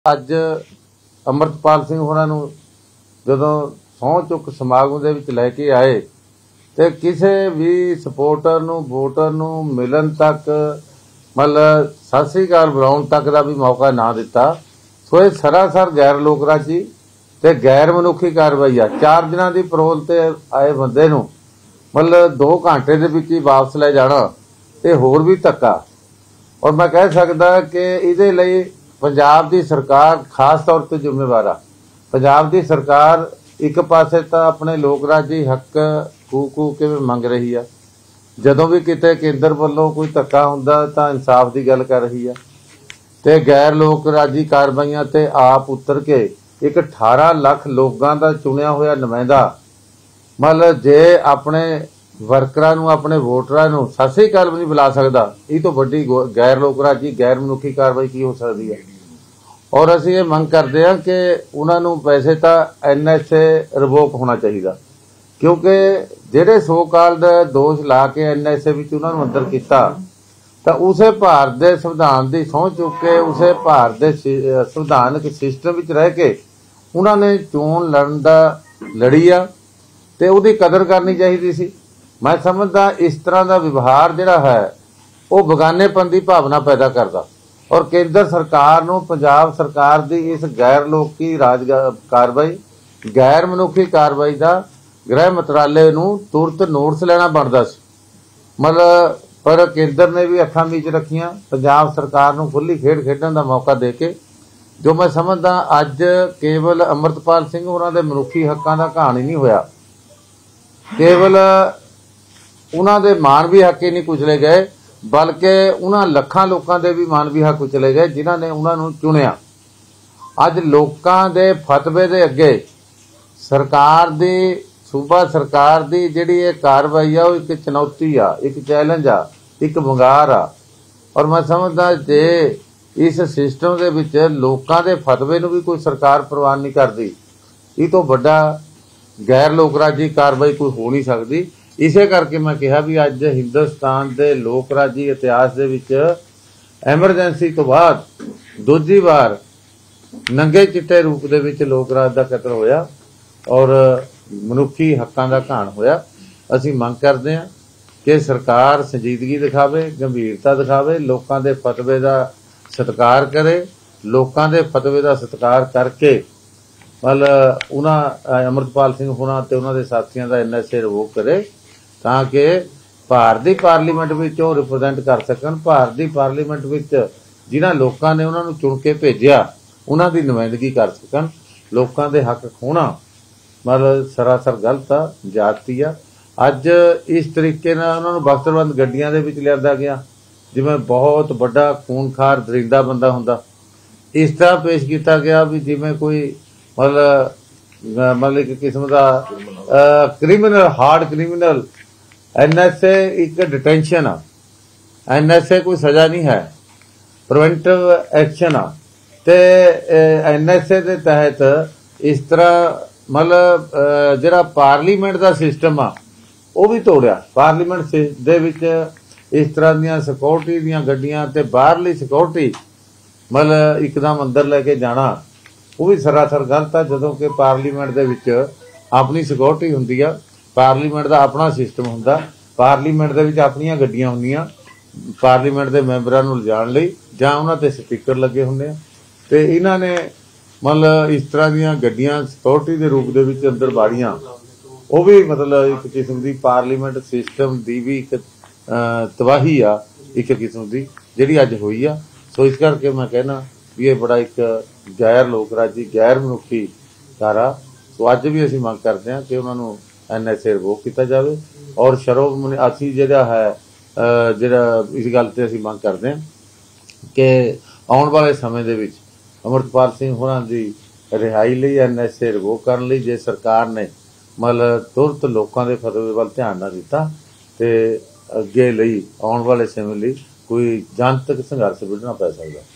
ਅੱਜ ਅੰਮ੍ਰਿਤਪਾਲ ਸਿੰਘ ਹੋਰਾਂ ਨੂੰ ਜਦੋਂ ਸਹੁੰ ਚੁੱਕ ਸਮਾਗਮ ਦੇ ਵਿੱਚ ਲੈ ਕੇ ਆਏ ਤੇ ਕਿਸੇ ਵੀ ਸਪੋਰਟਰ ਨੂੰ ਵੋਟਰ ਨੂੰ ਮਿਲਣ ਤੱਕ ਮਤਲਬ ਸਤਿ ਸ੍ਰੀ ਅਕਾਲ ਬੁਲਾਉਣ ਤੱਕ ਦਾ ਵੀ ਮੌਕਾ ਨਾ ਦਿੱਤਾ। ਸੋ ਇਹ ਸਰਾਸਰ ਗੈਰ ਲੋਕਰਾਜੀ ਤੇ ਗੈਰ ਮਨੁੱਖੀ ਕਾਰਵਾਈ ਆ। 4 ਦਿਨਾਂ ਦੀ ਪਰੋਲ ਤੇ ਆਏ ਬੰਦੇ ਨੂੰ ਮਤਲਬ 2 ਘੰਟੇ ਦੇ ਵਿੱਚ ਹੀ ਵਾਪਸ ਲੈ ਜਾਣਾ ਇਹ ਹੋਰ ਵੀ ਧੱਕਾ। और मैं कह सकता कि इहदे लई पंजाब दी सरकार खास तौर पर जिम्मेवार आ। पंजाब दी सरकार एक पासे तो अपने लोकराजी हक खू के मंग रही है, जदों भी किते केंद्र वालों कोई धक्का हुंदा तां इंसाफ की गल कर रही है ते गैर लोकराजी कार्रवाइयां ते आप उतर के एक 18 लाख लोगों का चुनिया होया नुमाइंदा मतलब जे अपने वर्करां नूं अपने वोटरां नूं सत श्री अकाल भी नहीं बुला सकता, ये तो वड्डी गैर लोकराजी गैर मनुखी कार्रवाई की हो सकती है। और असीं ये मंग करते हैं कि उन्होंने वैसे तो NSA रिवोक होना चाहिए, क्योंकि जिहड़े सो काल्ड दोष ला के NSA विच उन्होंने अंदर किया तो उस भारत के संविधान की सहुं चुक के उस भारत के संविधानक सिस्टम विच रह के उन्होंने चोण लड़न दा लड़ी आ ते उहदी कदर करनी चाहिए सी। मैं समझदा इस तरह का व्यवहार जिहड़ा है वो बगानेपन की भावना पैदा करता और केंद्र सरकार नूं पंजाब सरकार की इस गैर लोकी राज कार्रवाई गैर मनुखी कार्रवाई का गृह मंत्रालय नूं तुरंत नोटिस लेना बनता सी। मतलब पर केंद्र ने भी अखां मीच रखियां, पंजाब सरकार नूं खुली खेड खेडण का मौका दे के जो मैं समझदा अज केवल अमृतपाल सिंह होरां दे मनुखी हक्कां दा कहानी नहीं होया, केवल उन्होंने मानवी हक ही नहीं कुचले गए बल्कि उन्होंने लखां लोगों के भी मानवी हक कुचले गए जिन्होंने उन्होंने चुनिया। अज लोगों के फतवे के अगे सरकार की सूबा सरकार की जिहड़ी कार्रवाई आ एक चुनौती आ, एक चैलेंज आ, एक वंगार आ। और मैं समझदा जे इस सिस्टम के विच लोगों के फतवे नूं भी कोई सरकार प्रवान नहीं करती, ये तो बड़ा गैर लोकराजी कार्रवाई कोई हो नहीं सकती। इसे करके मैं कहा भी अज हिंदुस्तान के लोकराजी इतिहास दे विच एमरजेंसी तो बाद दूजी बार नंगे चिट्टे रूप दे विच लोकराज का कतल होया और मनुखी हक्कां दा घाण होया। असीं मंग करदे हां कि सरकार संजीदगी दिखावे, गंभीरता दिखावे, लोकां दे फतवे दा सत्कार करे, लोकां दे फतवे दा सत्कार करके मतलब उन्हां अमृतपाल सिंह होरां ते उन्हां दे साथियां दा NSA रिवोक करे ताकि भारत की पार्लीमेंट में रिप्रजेंट कर सकन। भारत की पार्लीमेंट में जिन्हां लोगों ने उन्होंने चुन के भेजा उन्हां दी नुमाइंदगी कर सकन। लोगों के हक खोना मतलब सरासर गलत आ, जाती आ। अज इस तरीके उन्होंने बख्तरबंद गड्डियां दे विच लिआंदा गया जिवें बहुत बड़ा खूनखार दरिंदा बंदा हुंदा, इस तरह पेश किया गया भी जिवें कोई मतलब एक किस्म का क्रिमिनल हार्ड क्रिमिनल। NSA एक डिटेंशन आ, NSA कोई सजा नहीं है, प्रिवेंटिव एक्शन आ ते NSA के तहत इस तरह मतलब जिहड़ा पार्लीमेंट का सिस्टम आ वो भी तोड़िया। पार्लीमेंट दे विच इस तरह दियां सिक्योरिटी दियां गड्डियां ते बाहरली सिक्योरिटी मतलब एकदम अंदर लेके जाना वो भी सरासर गलत है। जदों कि पार्लीमेंट दे विच अपनी सिक्योरिटी हुंदी आ, पार्लीमेंट का अपना सिस्टम हुंदा, पार्लीमेंट दे विच अपनियां गड्डियां हुंदियां पार्लीमेंट के मैंबरां नूं लिजाण लई जां उन्हां ते स्पीकर लगे हुंदे आ ते इन्हां ने मतलब इस तरह दियां गड्डियां सिक्योरिटी के रूप दे विच अंदर बाड़ियां वो भी मतलब एक किस्म की पार्लीमेंट सिस्टम की भी एक तबाही आ, एक किस्म की जिहड़ी अज होई आ। सो इस करके मैं कहना भी ये बड़ा एक गैर लोकराजी गैर मनुखी धारा। सो अज भी असीं मंग करते हैं कि उन्होंने NSA रिवोक किया जाए और शरोमणी असीं जिहड़ा है जिहड़ा इस गल ते असीं मंग करते हैं कि आउण वाले समय दे विच अमृतपाल सिंह होरां दी रिहाई लई NSA रिवोक करन लई जे सरकार ने मतलब तुरंत लोकां दे फतवे वल ध्यान ना दिता ते अगे लई आउण वाले समय लई कोई जनतक संघर्ष विढ़ना पै सकदा।